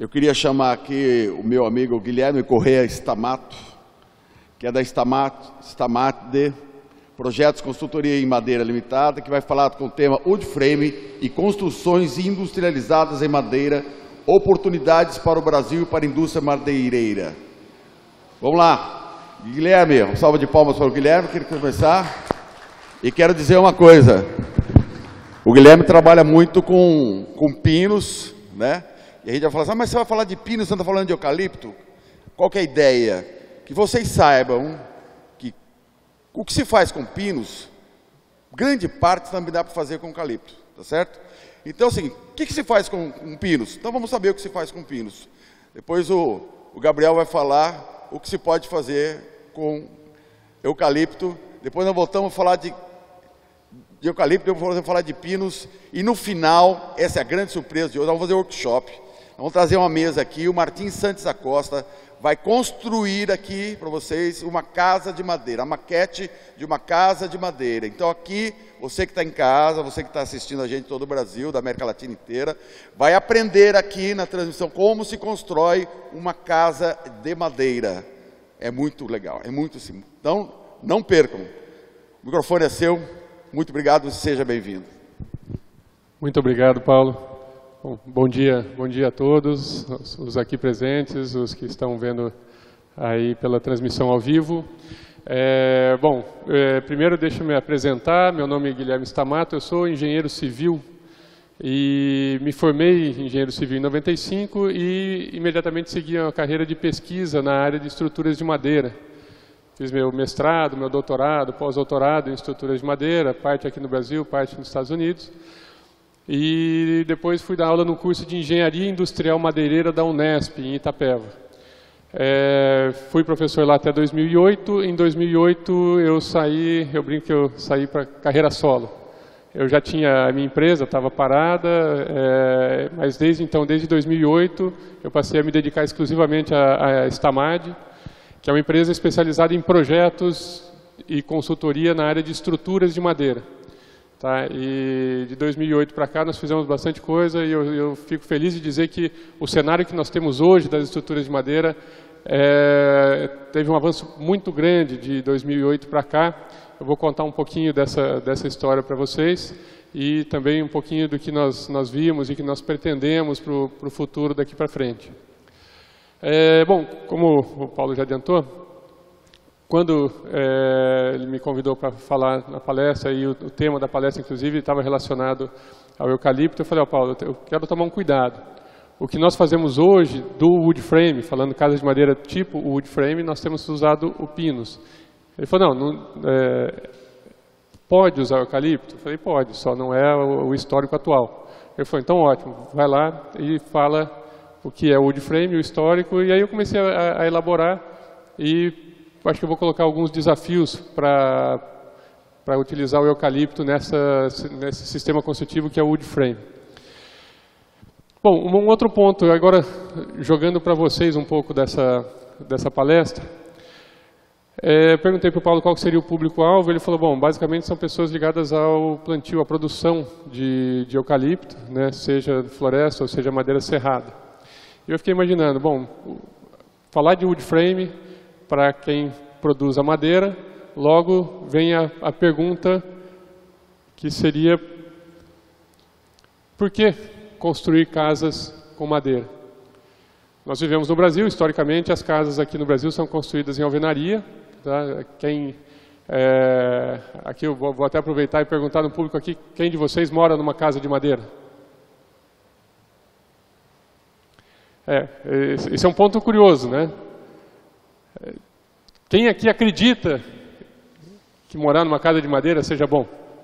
Eu queria chamar aqui o meu amigo Guilherme Correia Stamato, que é da Stamade Projetos Consultoria em Madeira Limitada, que vai falar com o tema Wood Frame e construções industrializadas em madeira, oportunidades para o Brasil e para a indústria madeireira. Vamos lá, Guilherme, uma salva de palmas para o Guilherme, queria começar. E quero dizer uma coisa, o Guilherme trabalha muito com pinos, né? E a gente vai falar assim, mas você vai falar de pinos, você não está falando de eucalipto? Qual que é a ideia? Que vocês saibam que o que se faz com pinos, grande parte também dá para fazer com eucalipto, tá certo? Então, assim, o que se faz com pinos? Então vamos saber o que se faz com pinos. Depois o Gabriel vai falar o que se pode fazer com eucalipto. Depois nós voltamos a falar de eucalipto, depois vamos falar de pinos. E no final, essa é a grande surpresa de hoje, nós vamos fazer um workshop. Vamos trazer uma mesa aqui, o Martim Santos Acosta vai construir aqui para vocês uma casa de madeira, a maquete de uma casa de madeira. Então aqui, você que está em casa, você que está assistindo a gente de todo o Brasil, da América Latina inteira, vai aprender aqui na transmissão como se constrói uma casa de madeira. É muito legal, é muito simples. Então, não percam. O microfone é seu. Muito obrigado e seja bem-vindo. Muito obrigado, Paulo. Bom dia a todos, os aqui presentes, os que estão vendo aí pela transmissão ao vivo. Primeiro deixa eu me apresentar, meu nome é Guilherme Stamato, eu sou engenheiro civil e me formei em engenheiro civil em 95 e imediatamente segui uma carreira de pesquisa na área de estruturas de madeira. Fiz meu mestrado, meu doutorado, pós-doutorado em estruturas de madeira, parte aqui no Brasil, parte nos Estados Unidos. E depois fui dar aula no curso de Engenharia Industrial Madeireira da Unesp, em Itapeva. Fui professor lá até 2008. Em 2008 eu brinco que eu saí para carreira solo. Eu já tinha a minha empresa, estava parada, mas desde 2008 eu passei a me dedicar exclusivamente à Stamade, que é uma empresa especializada em projetos e consultoria na área de estruturas de madeira. Tá? E de 2008 para cá nós fizemos bastante coisa e eu fico feliz de dizer que o cenário que nós temos hoje das estruturas de madeira teve um avanço muito grande de 2008 para cá. Eu vou contar um pouquinho dessa história para vocês e também um pouquinho do que nós vimos e que nós pretendemos para o futuro daqui para frente. Bom, como o Paulo já adiantou, quando ele me convidou para falar na palestra, e o tema da palestra, inclusive, estava relacionado ao eucalipto, eu falei, Paulo, eu quero tomar um cuidado. O que nós fazemos hoje do wood frame, falando casas de madeira tipo wood frame, nós temos usado o pinus. Ele falou, não pode usar o eucalipto? Eu falei, pode, só não é o histórico atual. Ele falou, então ótimo, vai lá e fala o que é o wood frame, o histórico, e aí eu comecei a elaborar e acho que eu vou colocar alguns desafios para utilizar o eucalipto nesse sistema construtivo que é o wood frame. Bom, um outro ponto, agora jogando para vocês um pouco dessa palestra, perguntei para o Paulo qual seria o público-alvo, ele falou, bom, basicamente são pessoas ligadas ao plantio, à produção de eucalipto, né, seja floresta ou seja madeira serrada. E eu fiquei imaginando, bom, falar de wood frame para quem produz a madeira, logo vem a pergunta que seria por que construir casas com madeira? Nós vivemos no Brasil, historicamente as casas aqui no Brasil são construídas em alvenaria. Tá? Aqui eu vou até aproveitar e perguntar no público aqui, quem de vocês mora numa casa de madeira? Esse é um ponto curioso, né? Quem aqui acredita que morar numa casa de madeira seja bom?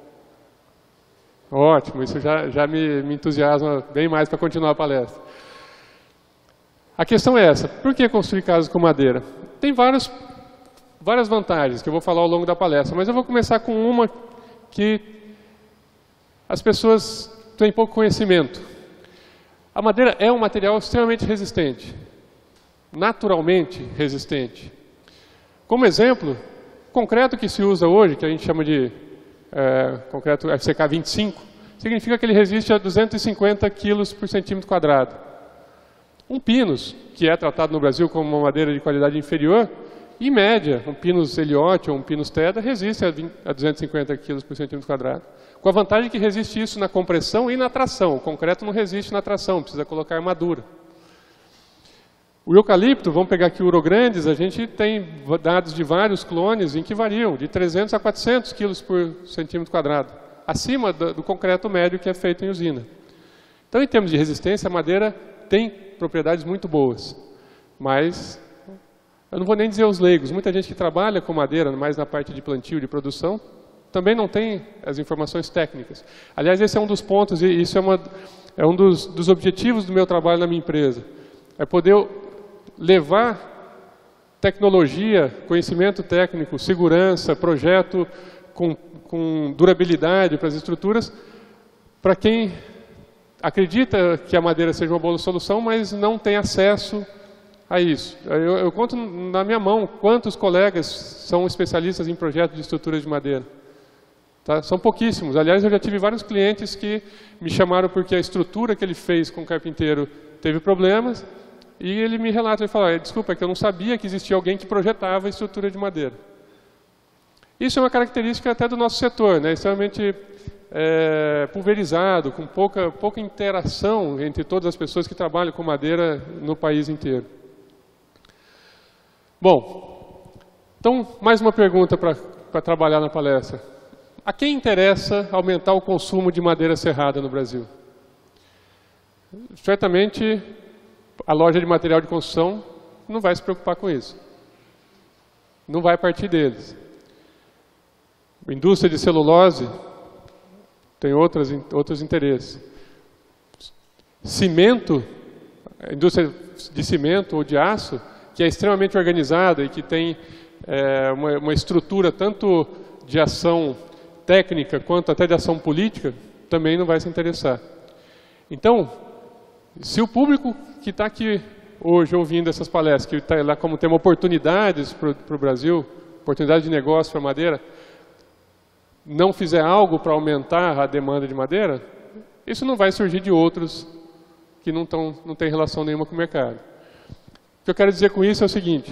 Ótimo, isso já me entusiasma bem mais para continuar a palestra. A questão é essa, por que construir casas com madeira? Tem várias vantagens que eu vou falar ao longo da palestra, mas eu vou começar com uma que as pessoas têm pouco conhecimento. A madeira é um material extremamente resistente, naturalmente resistente. Como exemplo, o concreto que se usa hoje, que a gente chama de concreto FCK 25, significa que ele resiste a 250 kg por centímetro quadrado. Um pinus, que é tratado no Brasil como uma madeira de qualidade inferior, em média, um pinus Elliott ou um pinus Teda resiste a 250 kg por centímetro quadrado. Com a vantagem que resiste isso na compressão e na tração. O concreto não resiste na tração, precisa colocar armadura. O eucalipto, vamos pegar aqui o Urograndes, a gente tem dados de vários clones em que variam de 300 a 400 kg por centímetro quadrado, acima do concreto médio que é feito em usina. Então, em termos de resistência, a madeira tem propriedades muito boas, mas eu não vou nem dizer os leigos, muita gente que trabalha com madeira, mais na parte de plantio, de produção, também não tem as informações técnicas. Aliás, esse é um dos pontos, e isso é um dos objetivos do meu trabalho na minha empresa, é poder levar tecnologia, conhecimento técnico, segurança, projeto com durabilidade para as estruturas, para quem acredita que a madeira seja uma boa solução, mas não tem acesso a isso. Eu conto na minha mão quantos colegas são especialistas em projetos de estruturas de madeira. Tá? São pouquíssimos. Aliás, eu já tive vários clientes que me chamaram porque a estrutura que ele fez com o carpinteiro teve problemas, e ele me relata, ele fala, desculpa, é que eu não sabia que existia alguém que projetava a estrutura de madeira. Isso é uma característica até do nosso setor, né? Extremamente pulverizado, com pouca interação entre todas as pessoas que trabalham com madeira no país inteiro. Bom, então, mais uma pergunta para trabalhar na palestra. A quem interessa aumentar o consumo de madeira serrada no Brasil? Certamente, a loja de material de construção não vai se preocupar com isso. Não vai partir deles. A indústria de celulose tem outros interesses. Cimento, a indústria de cimento ou de aço, que é extremamente organizada e que tem uma estrutura tanto de ação técnica quanto até de ação política, também não vai se interessar. Então, se o público que está aqui hoje ouvindo essas palestras, que está lá como tema oportunidades para o Brasil, oportunidade de negócio para a madeira, não fizer algo para aumentar a demanda de madeira, isso não vai surgir de outros que não têm relação nenhuma com o mercado. O que eu quero dizer com isso é o seguinte: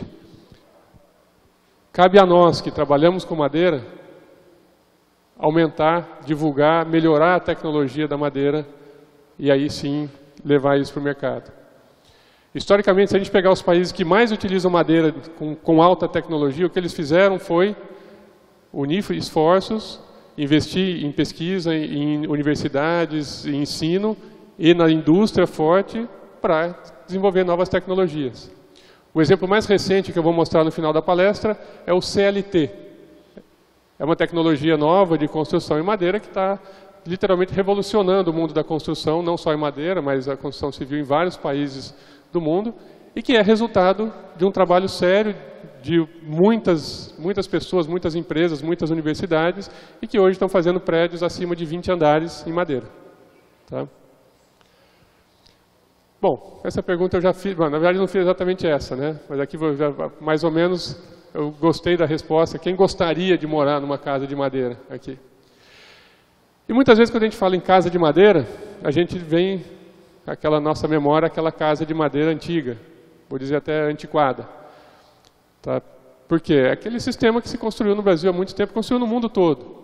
cabe a nós que trabalhamos com madeira aumentar, divulgar, melhorar a tecnologia da madeira e aí sim levar isso para o mercado. Historicamente, se a gente pegar os países que mais utilizam madeira com alta tecnologia, o que eles fizeram foi unir esforços, investir em pesquisa, em universidades, em ensino e na indústria forte para desenvolver novas tecnologias. O exemplo mais recente que eu vou mostrar no final da palestra é o CLT. É uma tecnologia nova de construção em madeira que está literalmente revolucionando o mundo da construção, não só em madeira, mas a construção civil em vários países do mundo, e que é resultado de um trabalho sério de muitas pessoas, muitas empresas, muitas universidades, e que hoje estão fazendo prédios acima de 20 andares em madeira. Tá? Bom, essa pergunta eu já fiz, na verdade não fiz exatamente essa, né? Mas aqui mais ou menos eu gostei da resposta. Quem gostaria de morar numa casa de madeira aqui? E muitas vezes quando a gente fala em casa de madeira, a gente vem aquela nossa memória, aquela casa de madeira antiga, vou dizer até antiquada. Tá? Por quê? É aquele sistema que se construiu no Brasil há muito tempo, construiu no mundo todo.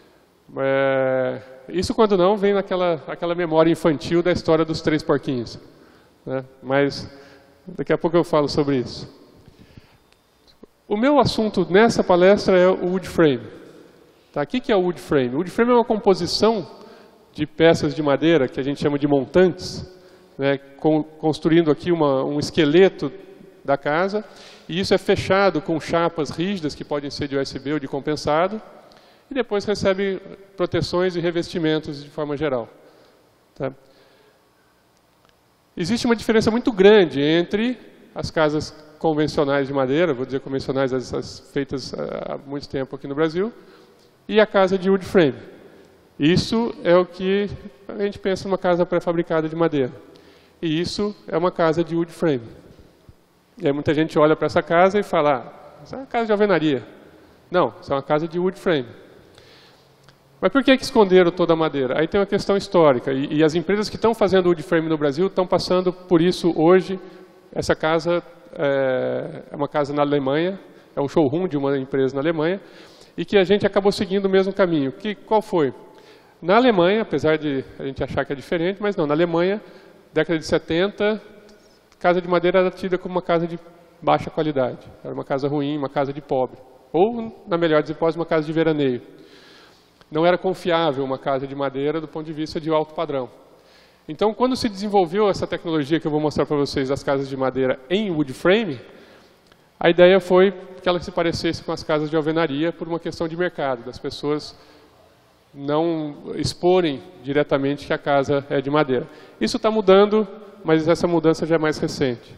Isso quando não vem aquela memória infantil da história dos 3 porquinhos. Né? Mas daqui a pouco eu falo sobre isso. O meu assunto nessa palestra é o wood frame. Tá? O que é o wood frame? O wood frame é uma composição de peças de madeira que a gente chama de montantes, né? Construindo aqui um esqueleto da casa, e isso é fechado com chapas rígidas que podem ser de USB ou de compensado, e depois recebe proteções e revestimentos de forma geral. Tá? Existe uma diferença muito grande entre as casas convencionais de madeira, vou dizer convencionais, as feitas há muito tempo aqui no Brasil, e a casa de wood frame. Isso é o que a gente pensa numa casa pré-fabricada de madeira. E isso é uma casa de wood frame. E aí muita gente olha para essa casa e fala, isso é uma casa de alvenaria. Não, isso é uma casa de wood frame. Mas por que esconderam toda a madeira? Aí tem uma questão histórica, e as empresas que estão fazendo wood frame no Brasil estão passando por isso hoje. Essa casa é uma casa na Alemanha, é um showroom de uma empresa na Alemanha, e que a gente acabou seguindo o mesmo caminho. Qual foi? Na Alemanha, apesar de a gente achar que é diferente, mas não, na Alemanha, década de 70, casa de madeira era tida como uma casa de baixa qualidade. Era uma casa ruim, uma casa de pobre. Ou, na melhor das hipóteses, uma casa de veraneio. Não era confiável uma casa de madeira do ponto de vista de alto padrão. Então, quando se desenvolveu essa tecnologia que eu vou mostrar para vocês, das casas de madeira em wood frame, a ideia foi que ela se parecesse com as casas de alvenaria por uma questão de mercado, das pessoas não exporem diretamente que a casa é de madeira. Isso está mudando, mas essa mudança já é mais recente.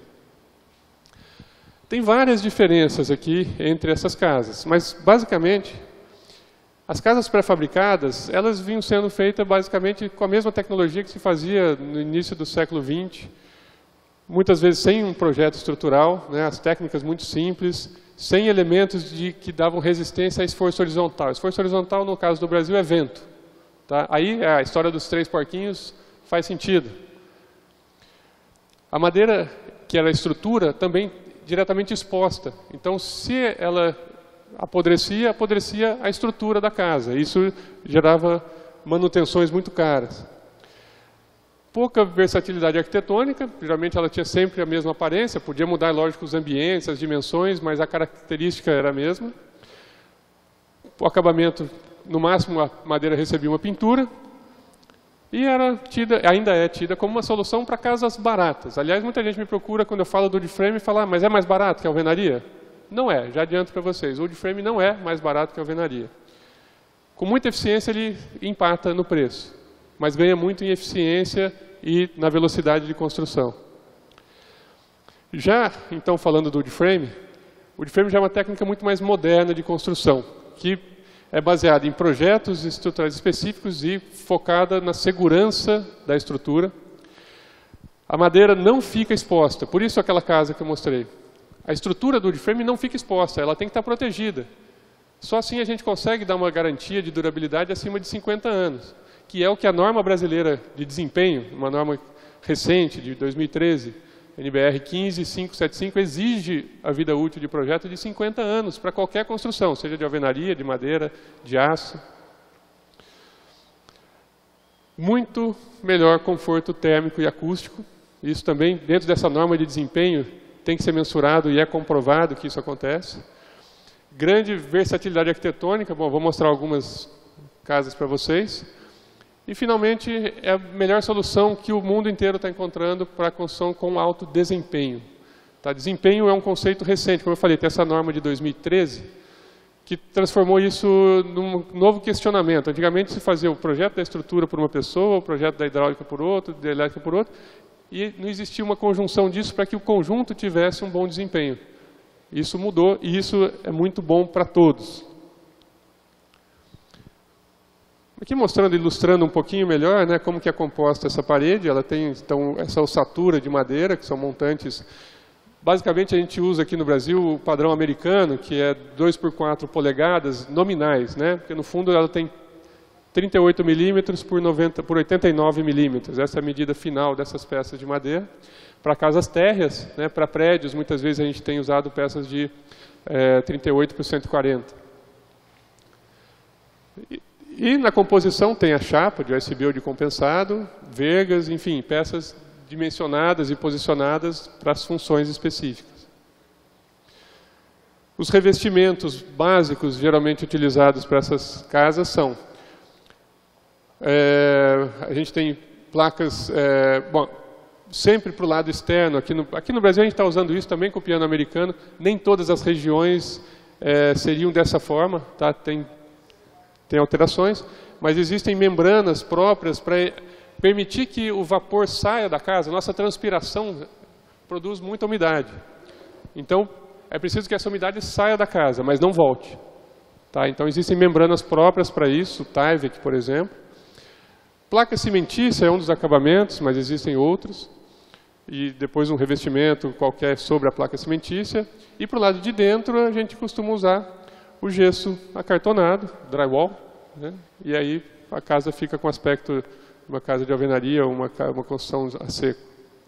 Tem várias diferenças aqui entre essas casas, mas basicamente as casas pré-fabricadas, elas vinham sendo feitas basicamente com a mesma tecnologia que se fazia no início do século XX, muitas vezes sem um projeto estrutural, né, as técnicas muito simples, sem elementos que davam resistência a esforço horizontal. Esforço horizontal, no caso do Brasil, é vento. Tá? Aí a história dos 3 porquinhos faz sentido. A madeira, que era a estrutura, também diretamente exposta. Então, se ela apodrecia a estrutura da casa. Isso gerava manutenções muito caras. Pouca versatilidade arquitetônica, geralmente ela tinha sempre a mesma aparência, podia mudar, lógico, os ambientes, as dimensões, mas a característica era a mesma. O acabamento, no máximo, a madeira recebia uma pintura, e ainda é tida como uma solução para casas baratas. Aliás, muita gente me procura quando eu falo do wood frame e fala, mas é mais barato que a alvenaria? Não é, já adianto para vocês, o wood frame não é mais barato que a alvenaria. Com muita eficiência ele empata no preço, mas ganha muito em eficiência e na velocidade de construção. Já, então, falando do wood frame já é uma técnica muito mais moderna de construção, que é baseada em projetos estruturais específicos e focada na segurança da estrutura. A madeira não fica exposta, por isso aquela casa que eu mostrei. A estrutura do wood frame não fica exposta, ela tem que estar protegida. Só assim a gente consegue dar uma garantia de durabilidade acima de 50 anos, que é o que a norma brasileira de desempenho, uma norma recente de 2013, NBR 15575, exige a vida útil de projeto de 50 anos para qualquer construção, seja de alvenaria, de madeira, de aço. Muito melhor conforto térmico e acústico. Isso também, dentro dessa norma de desempenho, tem que ser mensurado e é comprovado que isso acontece. Grande versatilidade arquitetônica, bom, vou mostrar algumas casas para vocês. E, finalmente, é a melhor solução que o mundo inteiro está encontrando para a construção com alto desempenho. Tá? Desempenho é um conceito recente, como eu falei, tem essa norma de 2013, que transformou isso num novo questionamento. Antigamente se fazia o projeto da estrutura por uma pessoa, o projeto da hidráulica por outro, da elétrica por outro, e não existia uma conjunção disso para que o conjunto tivesse um bom desempenho. Isso mudou e isso é muito bom para todos. Aqui mostrando, ilustrando um pouquinho melhor, né, como que é composta essa parede. Ela tem então essa ossatura de madeira, que são montantes. Basicamente a gente usa aqui no Brasil o padrão americano, que é 2 por 4 polegadas nominais, né, porque no fundo ela tem 38 milímetros por 89 milímetros. Essa é a medida final dessas peças de madeira. Para casas térreas, né, para prédios, muitas vezes a gente tem usado peças de 38 por 140. E na composição tem a chapa de OSB ou de compensado, vergas, enfim, peças dimensionadas e posicionadas para as funções específicas. Os revestimentos básicos geralmente utilizados para essas casas são... a gente tem placas... bom, sempre para o lado externo. Aqui no Brasil a gente está usando isso também com o piano americano. Nem todas as regiões seriam dessa forma, tá? Tem alterações, mas existem membranas próprias para permitir que o vapor saia da casa. Nossa transpiração produz muita umidade. Então, é preciso que essa umidade saia da casa, mas não volte. Tá? Então, existem membranas próprias para isso, o Tyvek, por exemplo. Placa cimentícia é um dos acabamentos, mas existem outros. E depois um revestimento qualquer sobre a placa cimentícia. E para o lado de dentro, a gente costuma usar o gesso acartonado, drywall, né? E aí a casa fica com aspecto de uma casa de alvenaria ou uma construção a seco.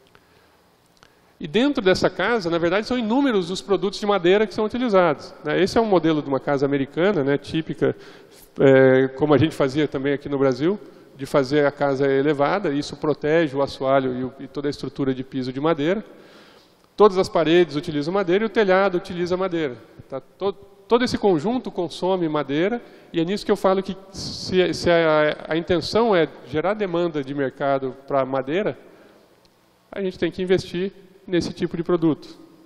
E dentro dessa casa, na verdade, são inúmeros os produtos de madeira que são utilizados, né? Esse é um modelo de uma casa americana, né, típica, como a gente fazia também aqui no Brasil, de fazer a casa elevada. Isso protege o assoalho e toda a estrutura de piso de madeira. Todas as paredes utilizam madeira e o telhado utiliza madeira. Tá? Todo esse conjunto consome madeira, e é nisso que eu falo que se a intenção é gerar demanda de mercado para madeira, a gente tem que investir nesse tipo de produto.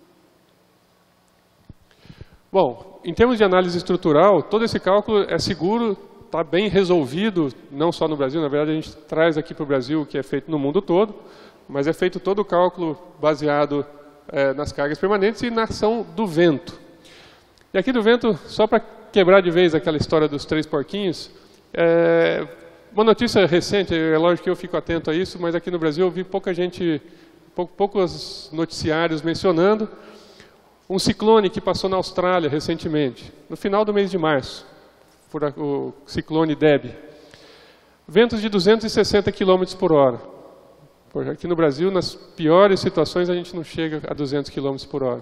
Bom, em termos de análise estrutural, todo esse cálculo é seguro, está bem resolvido, não só no Brasil, na verdade a gente traz aqui para o Brasil o que é feito no mundo todo, mas é feito todo o cálculo baseado nas cargas permanentes e na ação do vento. E aqui do vento, só para quebrar de vez aquela história dos 3 porquinhos, uma notícia recente, é lógico que eu fico atento a isso, mas aqui no Brasil eu vi poucos noticiários mencionando um ciclone que passou na Austrália recentemente, no final do mês de março, o ciclone Debby. Ventos de 260 km por hora. Aqui no Brasil, nas piores situações, a gente não chega a 200 km por hora.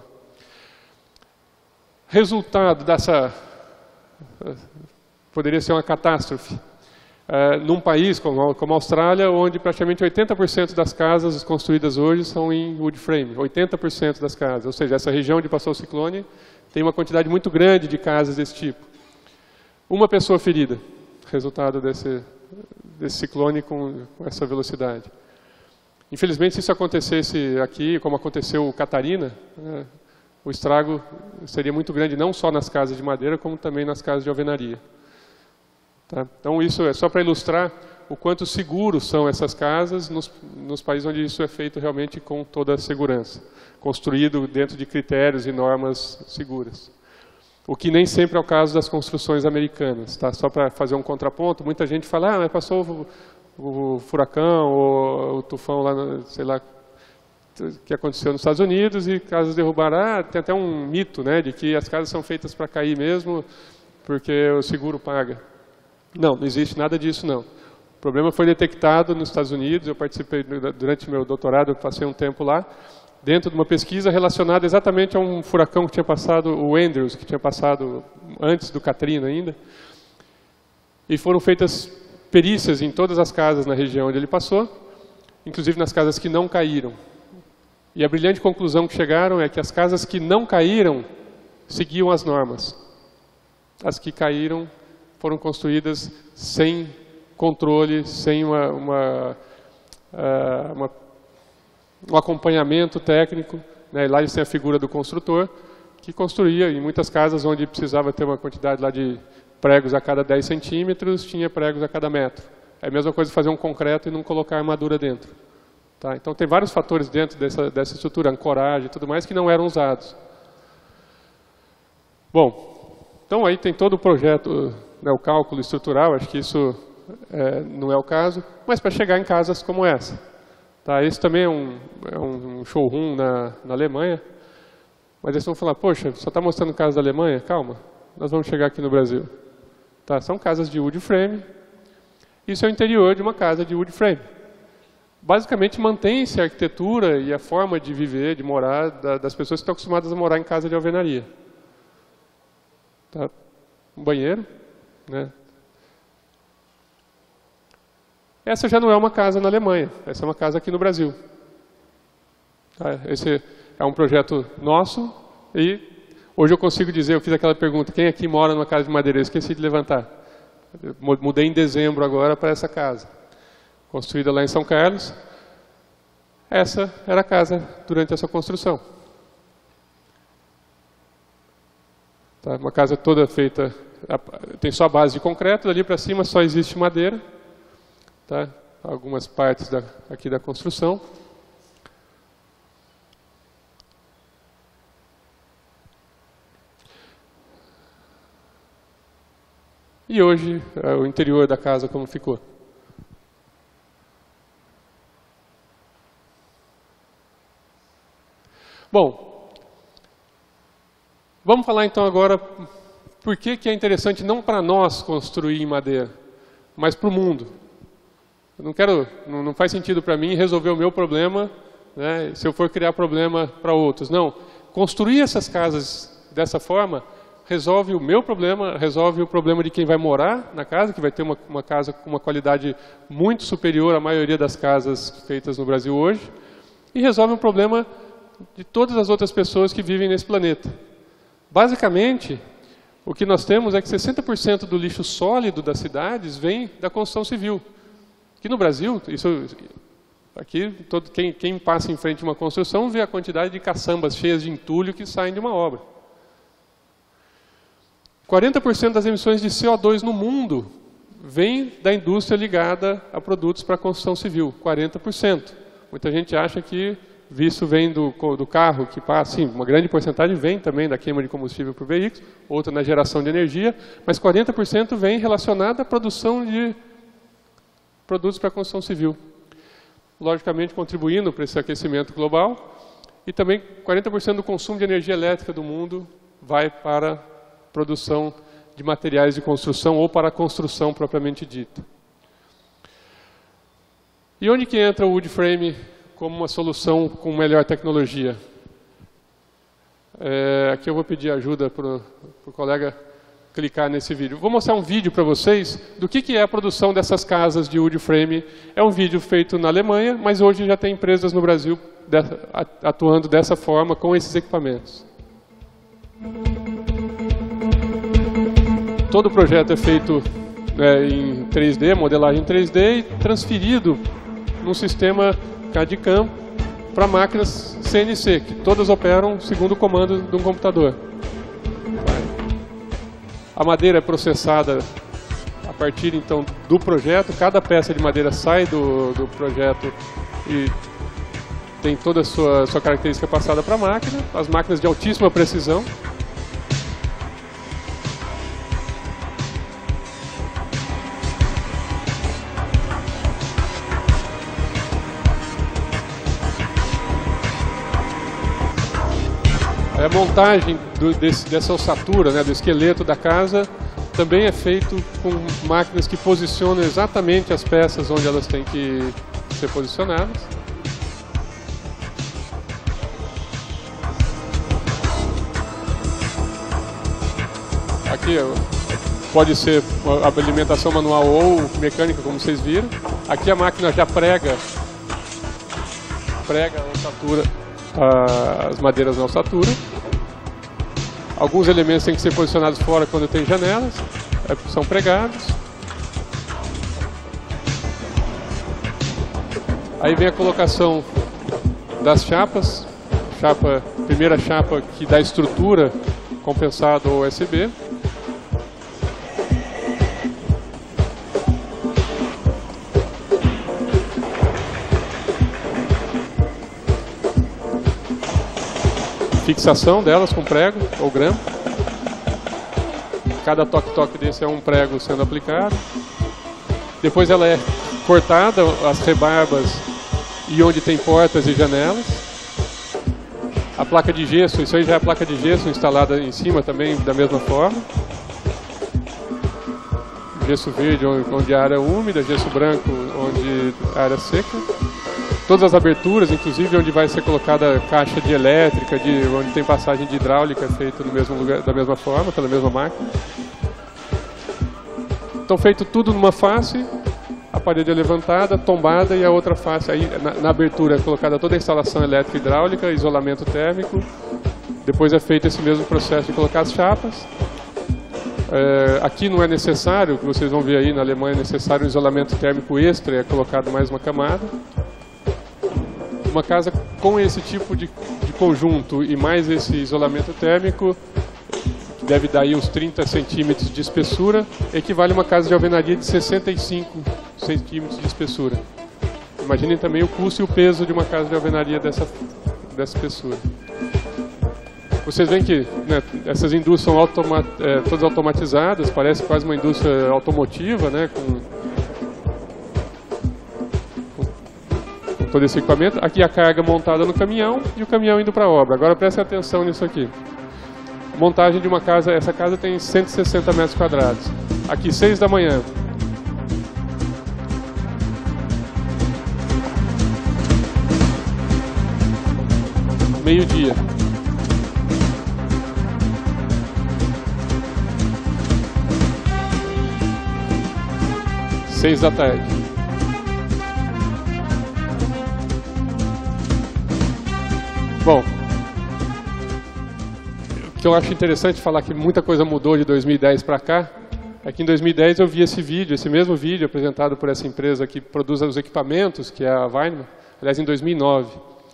Resultado dessa... poderia ser uma catástrofe. Num país como a Austrália, onde praticamente 80% das casas construídas hoje são em wood frame. 80% das casas. Ou seja, essa região onde passou o ciclone tem uma quantidade muito grande de casas desse tipo. Uma pessoa ferida. Resultado desse ciclone com essa velocidade. Infelizmente, se isso acontecesse aqui, como aconteceu o Catarina, o estrago seria muito grande, não só nas casas de madeira, como também nas casas de alvenaria. Tá? Então, isso é só para ilustrar o quanto seguros são essas casas nos países onde isso é feito realmente com toda a segurança, construído dentro de critérios e normas seguras. O que nem sempre é o caso das construções americanas. Tá? Só para fazer um contraponto, muita gente fala, mas passou o furacão ou o tufão lá, sei lá, que aconteceu nos Estados Unidos e casas derrubaram. Tem até um mito, né, de que as casas são feitas para cair mesmo porque o seguro paga. Não existe nada disso, não. O problema foi detectado nos Estados Unidos. Eu participei, durante meu doutorado, eu passei um tempo lá, dentro de uma pesquisa relacionada exatamente a um furacão que tinha passado, o Andrews, que tinha passado antes do Katrina ainda. E foram feitas perícias em todas as casas na região onde ele passou, inclusive nas casas que não caíram. E a brilhante conclusão que chegaram é que as casas que não caíram seguiam as normas. As que caíram foram construídas sem controle, sem um acompanhamento técnico, né? Lá eles têm a figura do construtor, que construía em muitas casas onde precisava ter uma quantidade lá de pregos a cada 10 centímetros, tinha pregos a cada metro. É a mesma coisa fazer um concreto e não colocar armadura dentro. Tá? Então tem vários fatores dentro dessa estrutura, ancoragem e tudo mais, que não eram usados. Bom, então aí tem todo o projeto, né, o cálculo estrutural, acho que isso não é o caso, mas para chegar em casas como essa. Tá? Esse também é um showroom na Alemanha, mas eles vão falar, poxa, só está mostrando casas da Alemanha? Calma, nós vamos chegar aqui no Brasil. Tá? São casas de wood frame, isso é o interior de uma casa de wood frame. Basicamente mantém-se a arquitetura e a forma de viver, de morar, das pessoas que estão acostumadas a morar em casa de alvenaria. Tá? Um banheiro, né? Essa já não é uma casa na Alemanha, essa é uma casa aqui no Brasil. Tá? Esse é um projeto nosso e hoje eu consigo dizer, eu fiz aquela pergunta, quem aqui mora numa casa de madeira? Eu esqueci de levantar. Eu mudei em dezembro agora para essa casa. Construída lá em São Carlos. Essa era a casa durante essa construção. Tá? Uma casa toda feita, tem só a base de concreto, dali para cima só existe madeira. Tá? Algumas partes aqui da construção. E hoje, o interior da casa como ficou. Bom, vamos falar então agora, Por que que é interessante não para nós construir em madeira, mas para o mundo? Não faz sentido para mim resolver o meu problema, né, se eu for criar problema para outros. Não, construir essas casas dessa forma resolve o meu problema, resolve o problema de quem vai morar na casa, que vai ter uma casa com uma qualidade muito superior à maioria das casas feitas no Brasil hoje, e resolve um problema de todas as outras pessoas que vivem nesse planeta. Basicamente, o que nós temos é que 60% do lixo sólido das cidades vem da construção civil. Aqui no Brasil, aqui quem passa em frente a uma construção vê a quantidade de caçambas cheias de entulho que saem de uma obra. 40% das emissões de CO2 no mundo vem da indústria ligada a produtos para a construção civil, 40%. Muita gente acha que isso vem do carro, que passa, sim, uma grande porcentagem vem também da queima de combustível por veículos, outra na geração de energia, mas 40% vem relacionado à produção de produtos para a construção civil. Logicamente contribuindo para esse aquecimento global, e também 40% do consumo de energia elétrica do mundo vai para a produção de materiais de construção ou para a construção propriamente dita. E onde que entra o wood frame como uma solução com melhor tecnologia? Aqui eu vou pedir ajuda para o colega clicar nesse vídeo. Vou mostrar um vídeo para vocês do que é a produção dessas casas de wood frame. É um vídeo feito na Alemanha, mas hoje já tem empresas no Brasil atuando dessa forma com esses equipamentos. Todo o projeto é feito em 3D, modelagem 3D, e transferido num sistema CAD/CAM para máquinas CNC, que todas operam segundo o comando de um computador. A madeira é processada a partir então do projeto, cada peça de madeira sai do projeto e tem toda a sua característica passada para a máquina, as máquinas de altíssima precisão. A montagem dessa ossatura, né, do esqueleto da casa, também é feito com máquinas que posicionam exatamente as peças onde elas têm que ser posicionadas. Aqui pode ser a alimentação manual ou mecânica, como vocês viram. Aqui a máquina já prega a ossatura, as madeiras na ossatura. Alguns elementos têm que ser posicionados fora quando tem janelas, são pregados. Aí vem a colocação das chapas, primeira chapa que dá estrutura compensada ao OSB. Fixação delas com prego ou grampo. Cada toque-toque desse é um prego sendo aplicado. Depois ela é cortada, as rebarbas e onde tem portas e janelas. A placa de gesso, isso aí já é a placa de gesso instalada em cima também da mesma forma. Gesso verde onde a área é úmida, gesso branco onde a área é seca. Todas as aberturas, inclusive onde vai ser colocada caixa de elétrica, onde tem passagem de hidráulica, é feito no mesmo lugar, da mesma forma, pela mesma máquina. Então feito tudo numa face, a parede é levantada, tombada, e a outra face, aí na abertura é colocada toda a instalação elétrica e hidráulica, isolamento térmico. Depois é feito esse mesmo processo de colocar as chapas. Aqui não é necessário, o que vocês vão ver aí na Alemanha, é necessário um isolamento térmico extra, é colocado mais uma camada. Uma casa com esse tipo de conjunto e mais esse isolamento térmico, que deve dar aí uns 30 centímetros de espessura, equivale a uma casa de alvenaria de 65 centímetros de espessura. Imaginem também o custo e o peso de uma casa de alvenaria dessa espessura. Vocês veem que, né, essas indústrias são todas automatizadas, parece quase uma indústria automotiva, né, com todo esse equipamento. Aqui a carga montada no caminhão e o caminhão indo para a obra. Agora prestem atenção nisso aqui. Montagem de uma casa, essa casa tem 160 metros quadrados. Aqui, 6 da manhã. Meio-dia. 6 da tarde. Bom, o que eu acho interessante falar que muita coisa mudou de 2010 para cá, é que em 2010 eu vi esse vídeo, esse mesmo vídeo apresentado por essa empresa que produz os equipamentos, que é a Weinemann, aliás, em 2009.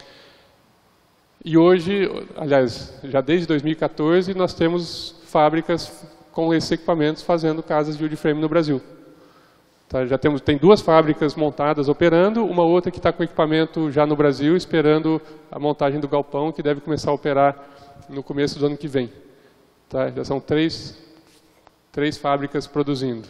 E hoje, aliás, já desde 2014, nós temos fábricas com esses equipamentos fazendo casas de wood frame no Brasil. Tá, já tem 2 fábricas montadas operando, uma outra que está com equipamento já no Brasil, esperando a montagem do galpão, que deve começar a operar no começo do ano que vem. Tá, já são 3 fábricas produzindo.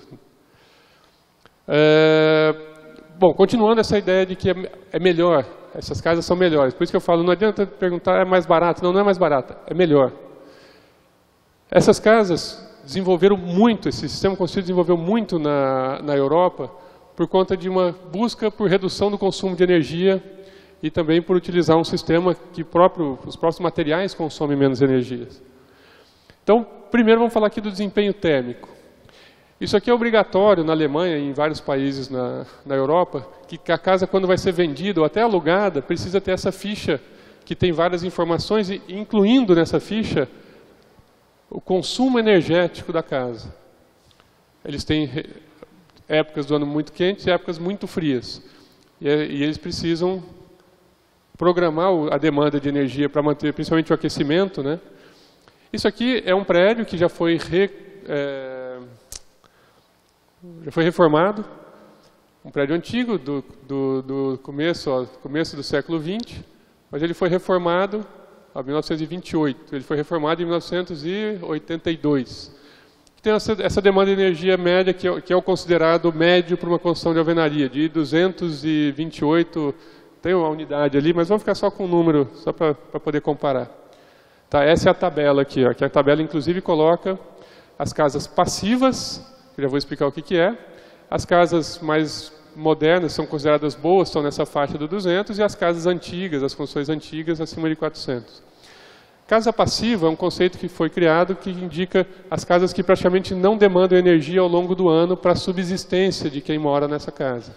Bom, continuando essa ideia de que é melhor, essas casas são melhores. Por isso que eu falo, não adianta perguntar, é mais barato? Não, não é mais barata, é melhor. Essas casas desenvolveram muito, esse sistema construído desenvolveu muito na Europa por conta de uma busca por redução do consumo de energia e também por utilizar um sistema que os próprios materiais consomem menos energia. Então, primeiro vamos falar aqui do desempenho térmico. Isso aqui é obrigatório na Alemanha e em vários países na Europa, que a casa, quando vai ser vendida ou até alugada, precisa ter essa ficha que tem várias informações, incluindo nessa ficha o consumo energético da casa. Eles têm épocas do ano muito quentes e épocas muito frias. E eles precisam programar a demanda de energia para manter principalmente o aquecimento, né? Isso aqui é um prédio que já foi reformado, um prédio antigo do começo do século XX, mas ele foi reformado em 1928, ele foi reformado em 1982. Tem essa demanda de energia média que é o considerado médio para uma construção de alvenaria, de 228, tem uma unidade ali, mas vamos ficar só com o número, só para poder comparar. Tá, essa é a tabela aqui, ó, que a tabela inclusive coloca as casas passivas, que já vou explicar o que é, as casas mais modernas são consideradas boas, estão nessa faixa do 200, e as casas antigas, as construções antigas, acima de 400. Casa passiva é um conceito que foi criado que indica as casas que praticamente não demandam energia ao longo do ano para a subsistência de quem mora nessa casa.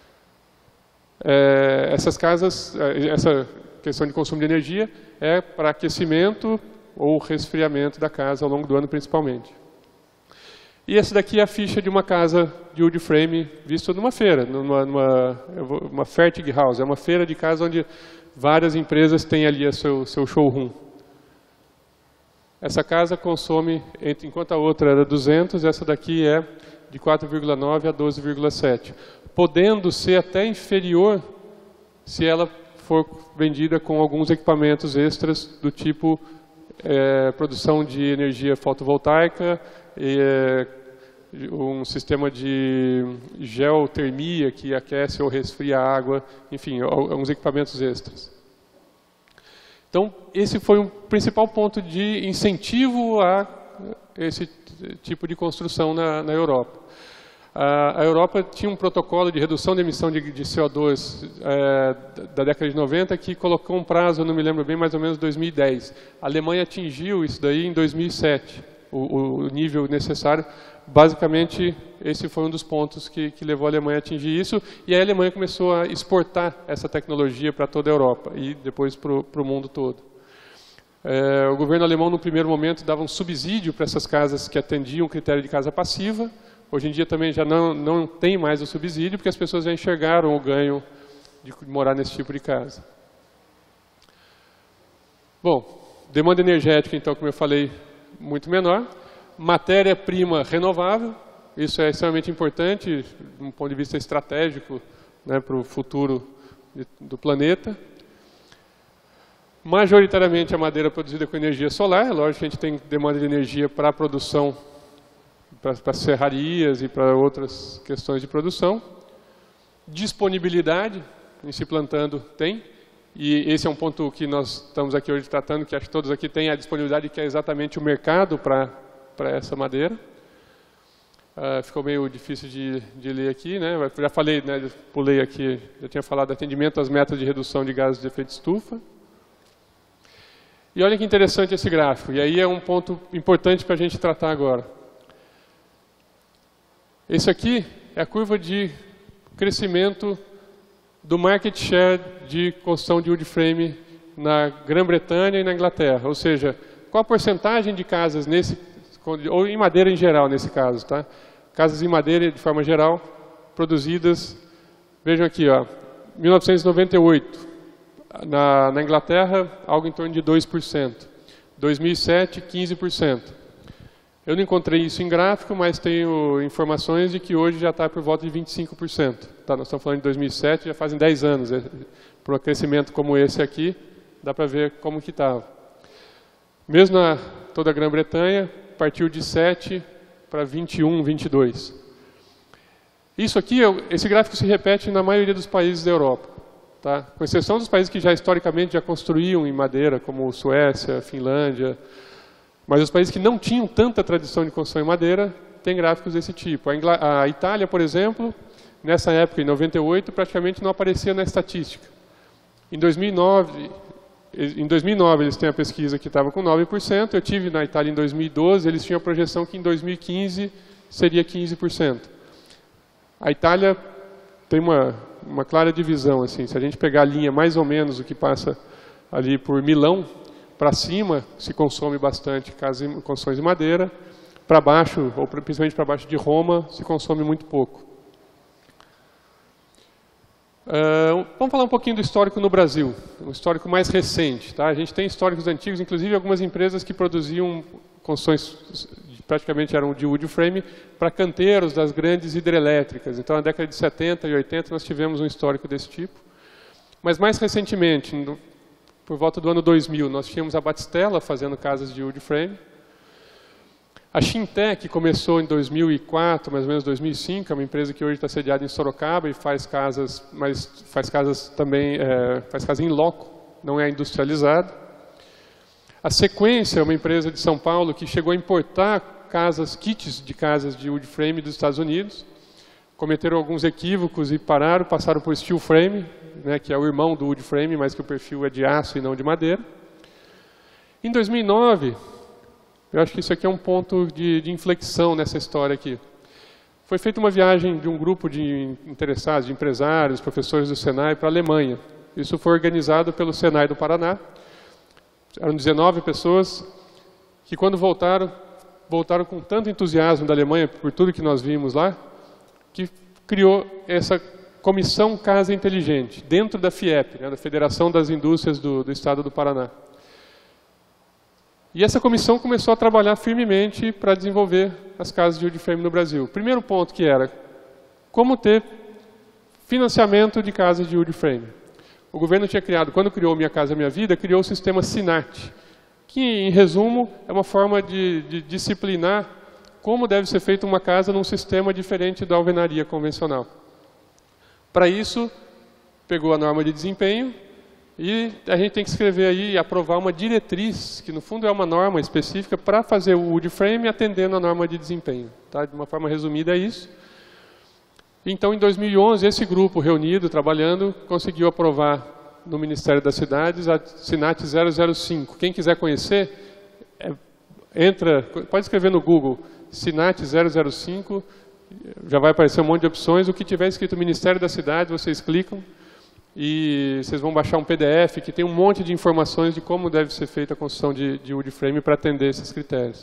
Essas casas, essa questão de consumo de energia é para aquecimento ou resfriamento da casa ao longo do ano principalmente. E essa daqui é a ficha de uma casa de wood frame vista numa feira, uma Fertig House, é uma feira de casa onde várias empresas têm ali o seu showroom. Essa casa consome, enquanto a outra era 200, essa daqui é de 4,9 a 12,7, podendo ser até inferior se ela for vendida com alguns equipamentos extras do tipo produção de energia fotovoltaica, um sistema de geotermia que aquece ou resfria a água, enfim, alguns equipamentos extras. Então, esse foi um principal ponto de incentivo a esse tipo de construção na Europa. A Europa tinha um protocolo de redução de emissão de CO2 da década de 90 que colocou um prazo, eu não me lembro bem, mais ou menos 2010. A Alemanha atingiu isso daí em 2007, o nível necessário. Basicamente, esse foi um dos pontos que levou a Alemanha a atingir isso, e a Alemanha começou a exportar essa tecnologia para toda a Europa e depois para o mundo todo. O governo alemão, no primeiro momento, dava um subsídio para essas casas que atendiam o critério de casa passiva. Hoje em dia também já não tem mais o subsídio, porque as pessoas já enxergaram o ganho de morar nesse tipo de casa. Bom, demanda energética, então, como eu falei, muito menor. Matéria-prima renovável, isso é extremamente importante, de um ponto de vista estratégico, né, para o futuro do planeta. Majoritariamente a madeira produzida com energia solar, é lógico que a gente tem demanda de energia para a produção, para serrarias e para outras questões de produção. Disponibilidade, em se plantando tem, E esse é um ponto que nós estamos aqui hoje tratando, que acho que todos aqui têm a disponibilidade, que é exatamente o mercado para essa madeira. Ficou meio difícil de ler aqui, né? Já falei, né, pulei aqui, já tinha falado atendimento às metas de redução de gases de efeito de estufa. E olha que interessante esse gráfico, e aí é um ponto importante para a gente tratar agora. Esse aqui é a curva de crescimento do market share de construção de wood frame na Grã-Bretanha e na Inglaterra. Ou seja, qual a porcentagem de casas, ou em madeira em geral nesse caso, tá? Casas em madeira de forma geral, produzidas, vejam aqui, ó, 1998, na Inglaterra, algo em torno de 2%. 2007, 15%. Eu não encontrei isso em gráfico, mas tenho informações de que hoje já está por volta de 25%. Tá, nós estamos falando de 2007, já fazem 10 anos. Para um crescimento como esse aqui, dá para ver como que estava. Mesmo toda a Grã-Bretanha, partiu de 7 para 21, 22. Isso aqui, esse gráfico se repete na maioria dos países da Europa. Tá? Com exceção dos países que já historicamente já construíam em madeira, como Suécia, Finlândia. Mas os países que não tinham tanta tradição de construção em madeira, têm gráficos desse tipo. A Itália, por exemplo, nessa época, em 98, praticamente não aparecia na estatística. Em 2009 eles têm a pesquisa que estava com 9%, eu tive na Itália em 2012, eles tinham a projeção que em 2015 seria 15%. A Itália tem uma clara divisão, assim, se a gente pegar a linha mais ou menos o que passa ali por Milão, para cima se consome bastante construções de madeira, para baixo, ou principalmente para baixo de Roma, se consome muito pouco. Vamos falar um pouquinho do histórico no Brasil, um histórico mais recente. Tá? A gente tem históricos antigos, inclusive algumas empresas que produziam construções, praticamente eram de wood frame, para canteiros das grandes hidrelétricas. Então, na década de 70 e 80, nós tivemos um histórico desse tipo. Mas mais recentemente, por volta do ano 2000, nós tínhamos a Batistella fazendo casas de wood frame. A Shintec, que começou em 2004, mais ou menos 2005, é uma empresa que hoje está sediada em Sorocaba e faz casas, mas faz casas também, faz casa em loco, não é industrializada. A Sequência é uma empresa de São Paulo que chegou a importar kits de casas de wood frame dos Estados Unidos. Cometeram alguns equívocos e passaram por steel frame, né, que é o irmão do wood frame, mas que o perfil é de aço e não de madeira. Em 2009, eu acho que isso aqui é um ponto de inflexão nessa história aqui. Foi feita uma viagem de um grupo de interessados, de empresários, professores do Senai para a Alemanha. Isso foi organizado pelo Senai do Paraná. Eram 19 pessoas que, quando voltaram com tanto entusiasmo da Alemanha por tudo que nós vimos lá, que criou essa Comissão Casa Inteligente, dentro da FIEP, né, da Federação das Indústrias do Estado do Paraná. E essa comissão começou a trabalhar firmemente para desenvolver as casas de wood frame no Brasil. O primeiro ponto que era como ter financiamento de casas de wood frame. O governo tinha criado, quando criou Minha Casa Minha Vida, criou o sistema SINAT, que, em resumo, é uma forma de disciplinar como deve ser feita uma casa num sistema diferente da alvenaria convencional. Para isso, pegou a norma de desempenho e a gente tem que escrever aí e aprovar uma diretriz, que no fundo é uma norma específica para fazer o wood frame atendendo a norma de desempenho. Tá? De uma forma resumida é isso. Então, em 2011, esse grupo reunido, trabalhando, conseguiu aprovar no Ministério das Cidades a SINAT 005. Quem quiser conhecer, pode escrever no Google, SINAT 005, já vai aparecer um monte de opções. O que tiver escrito Ministério da Cidade, vocês clicam e vocês vão baixar um PDF que tem um monte de informações de como deve ser feita a construção de wood frame para atender esses critérios.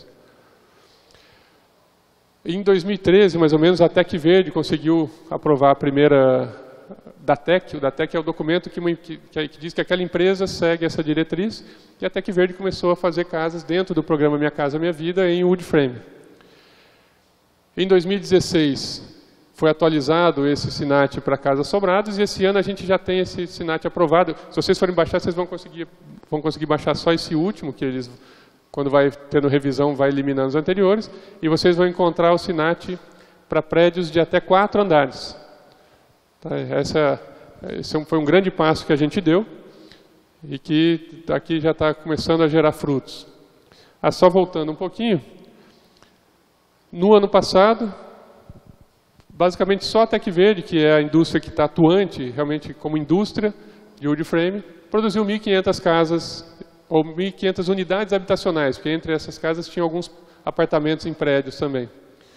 Em 2013, mais ou menos, a Tec Verde conseguiu aprovar a primeira DATEC. O DATEC é o documento que diz que aquela empresa segue essa diretriz, e a Tec Verde começou a fazer casas dentro do programa Minha Casa Minha Vida em wood frame. Em 2016, foi atualizado esse SINAT para casas sobradas, e esse ano a gente já tem esse SINAT aprovado. Se vocês forem baixar, vocês vão conseguir baixar só esse último, que eles, quando vai tendo revisão, vai eliminando os anteriores, e vocês vão encontrar o SINAT para prédios de até 4 andares. Tá? Esse foi um grande passo que a gente deu. e que aqui já está começando a gerar frutos. Só voltando um pouquinho, no ano passado, basicamente só a Tec Verde, que é a indústria que está atuante realmente como indústria de wood frame, produziu 1.500 casas, ou 1.500 unidades habitacionais, porque entre essas casas tinha alguns apartamentos em prédios também.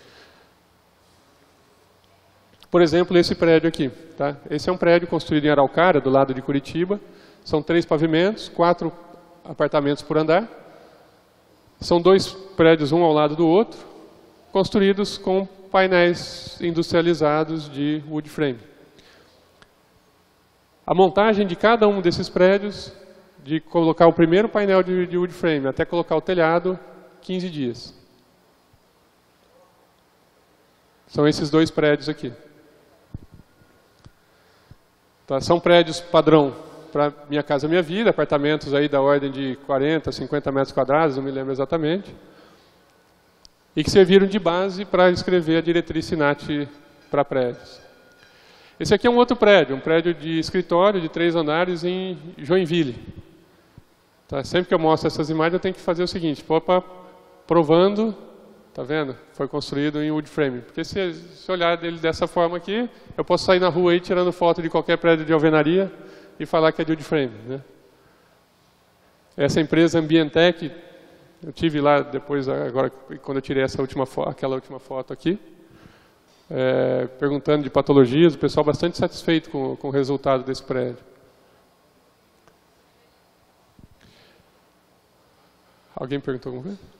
Por exemplo, esse prédio aqui. Tá? Esse é um prédio construído em Araucária, do lado de Curitiba. São 3 pavimentos, 4 apartamentos por andar. São 2 prédios, um ao lado do outro, construídos com painéis industrializados de wood frame. A montagem de cada um desses prédios, de colocar o primeiro painel de wood frame até colocar o telhado, 15 dias. São esses 2 prédios aqui. Tá, são prédios padrão para Minha Casa Minha Vida, apartamentos aí da ordem de 40, 50 metros quadrados, não me lembro exatamente, e que serviram de base para escrever a diretriz SINAT para prédios. Esse aqui é um outro prédio, um prédio de escritório de 3 andares em Joinville. Tá, sempre que eu mostro essas imagens eu tenho que fazer o seguinte, provando, tá vendo? Foi construído em wood frame. Porque se olhar ele dessa forma aqui, eu posso sair na rua aí tirando foto de qualquer prédio de alvenaria e falar que é de wood frame, né? Essa empresa Ambientec, eu tive lá depois, agora quando eu tirei aquela última foto aqui, perguntando de patologias, o pessoal bastante satisfeito com o resultado desse prédio. Alguém perguntou alguma coisa?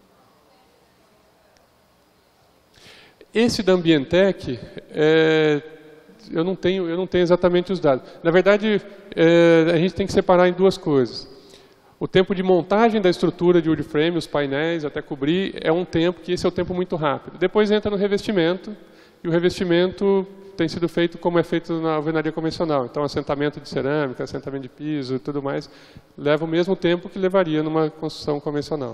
Esse da Ambientec, eu não tenho exatamente os dados. Na verdade, a gente tem que separar em 2 coisas. O tempo de montagem da estrutura de wood frame, os painéis, até cobrir, é um tempo que esse é o tempo muito rápido. Depois entra no revestimento, e o revestimento tem sido feito como é feito na alvenaria convencional. Então, assentamento de cerâmica, assentamento de piso e tudo mais, leva o mesmo tempo que levaria numa construção convencional.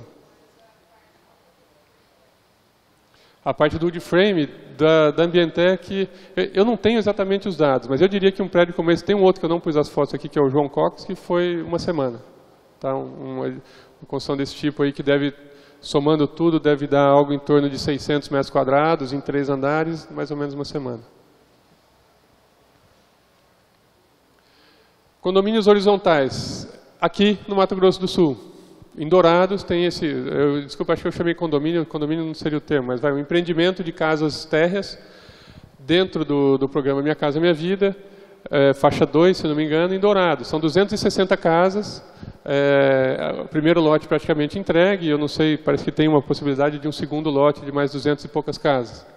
A parte do wood frame, da Ambientec, eu não tenho exatamente os dados, mas eu diria que um prédio como esse, tem um outro que eu não pus as fotos aqui, que é o João Cox, que foi 1 semana. Tá? Uma construção desse tipo aí que deve, somando tudo, deve dar algo em torno de 600 metros quadrados, em 3 andares, mais ou menos 1 semana. Condomínios horizontais, aqui no Mato Grosso do Sul. Em Dourados tem esse, desculpa, acho que eu chamei condomínio não seria o termo, mas vai um empreendimento de casas térreas dentro do programa Minha Casa Minha Vida, faixa 2, se não me engano, em Dourados. São 260 casas, o primeiro lote praticamente entregue, eu não sei, parece que tem uma possibilidade de um segundo lote de mais 200 e poucas casas.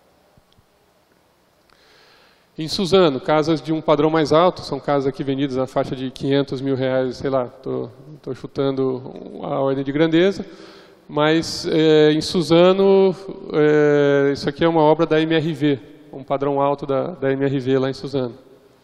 Em Suzano, casas de um padrão mais alto, são casas aqui vendidas na faixa de 500 mil reais, sei lá, estou chutando a ordem de grandeza, mas em Suzano, isso aqui é uma obra da MRV, um padrão alto da MRV lá em Suzano.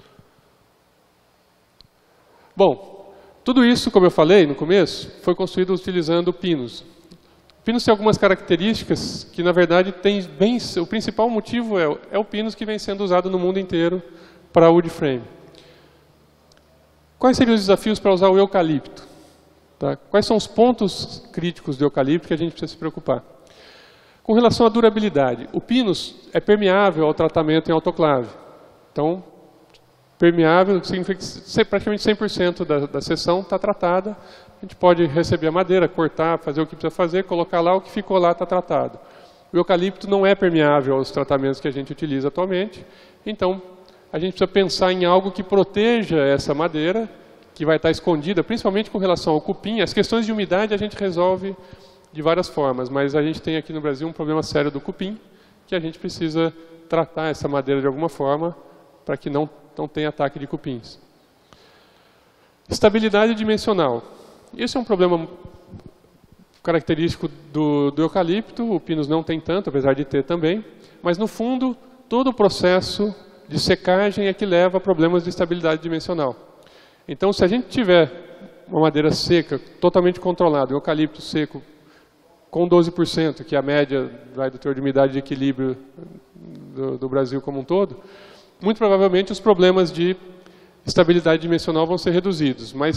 Bom, tudo isso, como eu falei no começo, foi construído utilizando pinos. Pinus tem algumas características que, na verdade, o principal motivo é o pinus que vem sendo usado no mundo inteiro para wood frame. Quais seriam os desafios para usar o eucalipto? Tá? Quais são os pontos críticos do eucalipto que a gente precisa se preocupar? Com relação à durabilidade, o pinus é permeável ao tratamento em autoclave. Então, permeável significa que praticamente 100% da seção está tratada. A gente pode receber a madeira, cortar, fazer o que precisa fazer, colocar lá, o que ficou lá está tratado. O eucalipto não é permeável aos tratamentos que a gente utiliza atualmente, então a gente precisa pensar em algo que proteja essa madeira, que vai estar escondida, principalmente com relação ao cupim. As questões de umidade a gente resolve de várias formas, mas a gente tem aqui no Brasil um problema sério do cupim, que a gente precisa tratar essa madeira de alguma forma para que não tenha ataque de cupins. Estabilidade dimensional. Esse é um problema característico do eucalipto, o pinus não tem tanto, apesar de ter também, mas no fundo, todo o processo de secagem é que leva a problemas de estabilidade dimensional. Então, se a gente tiver uma madeira seca, totalmente controlada, um eucalipto seco com 12%, que é a média do teor de umidade de equilíbrio do Brasil como um todo, muito provavelmente os problemas de estabilidade dimensional vão ser reduzidos, mas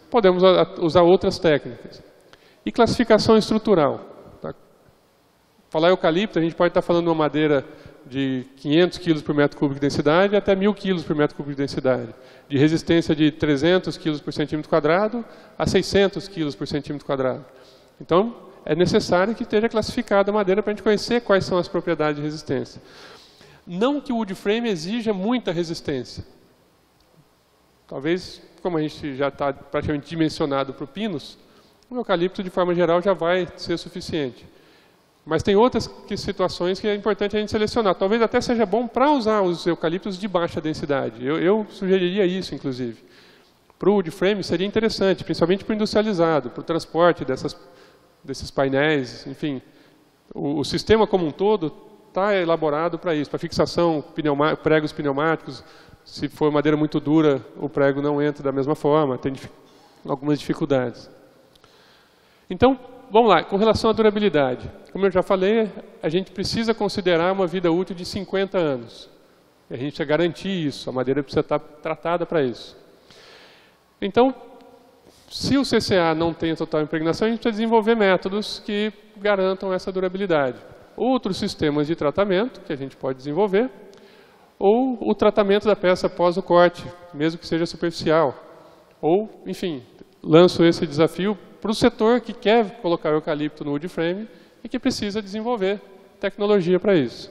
podemos usar outras técnicas. E classificação estrutural. Tá? Falar eucalipto, a gente pode estar falando de uma madeira de 500 kg por metro cúbico de densidade até 1000 kg por metro cúbico de densidade. De resistência de 300 kg por centímetro quadrado a 600 kg por centímetro quadrado. Então, é necessário que esteja classificada a madeira para a gente conhecer quais são as propriedades de resistência. Não que o wood frame exija muita resistência. Talvez, como a gente já está praticamente dimensionado para o pinus, o eucalipto, de forma geral, já vai ser suficiente. Mas tem outras situações que é importante a gente selecionar. Talvez até seja bom para usar os eucaliptos de baixa densidade. Eu sugeriria isso, inclusive. Para o wood frame seria interessante, principalmente para o industrializado, para o transporte desses painéis, enfim. O sistema como um todo está elaborado para isso, para fixação, pregos pneumáticos. Se for madeira muito dura, o prego não entra da mesma forma, tem algumas dificuldades. Então, vamos lá, com relação à durabilidade. Como eu já falei, a gente precisa considerar uma vida útil de 50 anos. E a gente precisa garantir isso, a madeira precisa estar tratada para isso. Então, se o CCA não tem a total impregnação, a gente precisa desenvolver métodos que garantam essa durabilidade. Outros sistemas de tratamento que a gente pode desenvolver, ou o tratamento da peça após o corte, mesmo que seja superficial. Ou, enfim, lanço esse desafio para o setor que quer colocar o eucalipto no wood frame e que precisa desenvolver tecnologia para isso.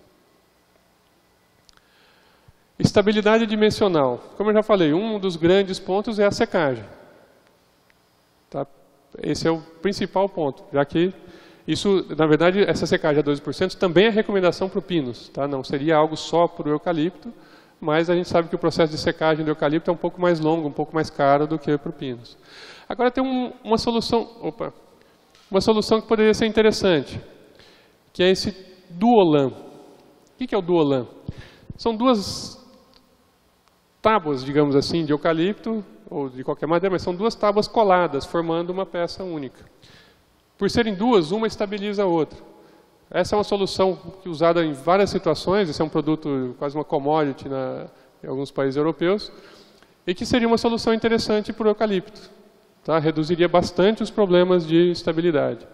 Estabilidade dimensional. Como eu já falei, um dos grandes pontos é a secagem. Tá? Esse é o principal ponto, já que isso, na verdade, essa secagem a 12% também é recomendação para o pinus. Tá? Não seria algo só para o eucalipto, mas a gente sabe que o processo de secagem do eucalipto é um pouco mais longo, um pouco mais caro do que para o pinus. Agora tem uma solução que poderia ser interessante, que é esse duolan. O que é o duolan? São duas tábuas, digamos assim, de eucalipto, ou de qualquer madeira, mas são duas tábuas coladas, formando uma peça única. Por serem duas, uma estabiliza a outra. Essa é uma solução usada em várias situações, esse é um produto, quase uma commodity em alguns países europeus, e que seria uma solução interessante para o eucalipto. Tá? Reduziria bastante os problemas de estabilidade.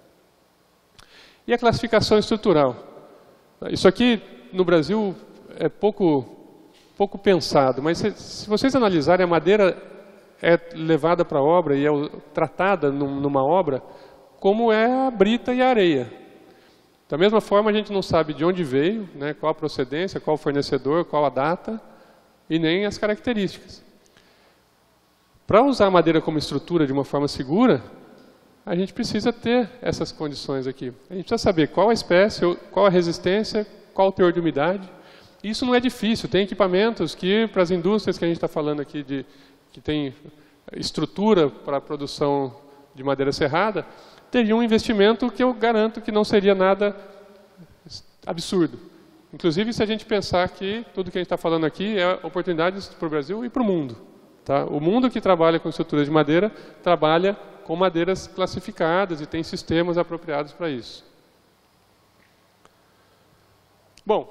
E a classificação estrutural. Isso aqui, no Brasil, é pouco pensado, mas se vocês analisarem, a madeira é levada para a obra e é tratada numa obra como é a brita e a areia. Da mesma forma, a gente não sabe de onde veio, né, qual a procedência, qual o fornecedor, qual a data e nem as características. Para usar a madeira como estrutura de uma forma segura, a gente precisa ter essas condições aqui. A gente precisa saber qual a espécie, qual a resistência, qual o teor de umidade. Isso não é difícil, tem equipamentos que, para as indústrias que a gente está falando aqui, que tem estrutura para a produção de madeira serrada, teria um investimento que eu garanto que não seria nada absurdo. Inclusive, se a gente pensar que tudo que a gente está falando aqui é oportunidades para o Brasil e para o mundo. Tá? O mundo que trabalha com estruturas de madeira, trabalha com madeiras classificadas e tem sistemas apropriados para isso. Bom,